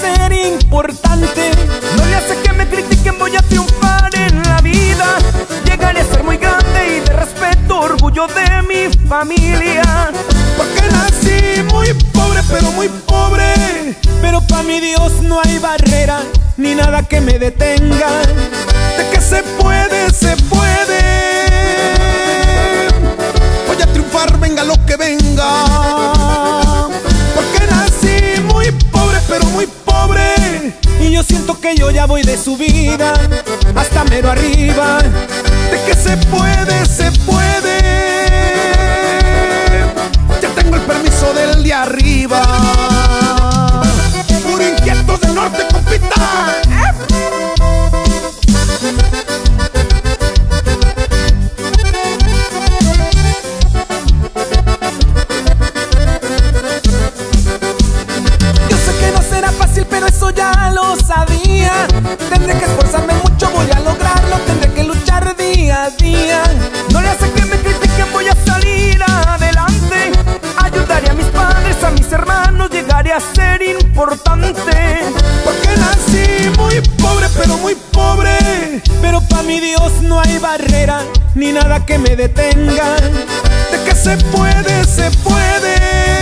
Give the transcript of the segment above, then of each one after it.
ser importante. No le hace que me critiquen, voy a triunfar en la vida. Llegaré a ser muy grande y de respeto, orgullo de mi familia. Porque nací muy pobre, pero muy pobre. Pero pa' mi Dios no hay barrera ni nada que me detenga. De que se puede, se puede. Voy a triunfar, venga lo que venga. Porque nací muy pobre, pero muy pobre. Y yo siento que yo ya voy de subida hasta mero arriba. De que se puede, se puede. Ya tengo el permiso del de arriba. Puro inquieto del norte, compita. Yo sé que no será fácil, pero eso ya lo sabía. Tendré que esforzarme mucho, voy a lograrlo. Tendré que luchar día a día. No le hace que me critiquen, voy a salir adelante. Ayudaré a mis padres, a mis hermanos, llegaré a ser importante. Porque nací muy pobre, pero muy pobre. Pero pa' mi Dios no hay barrera ni nada que me detenga. De que se puede, se puede.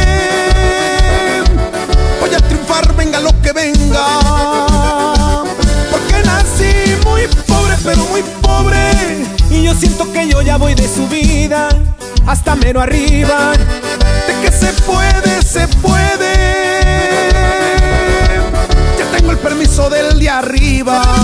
Voy a triunfar, venga lo que venga. Porque nací muy pobre, pero muy pobre. Y yo siento que yo ya voy de subida hasta mero arriba. De que se puede, se puede. Ya tengo el permiso del de arriba.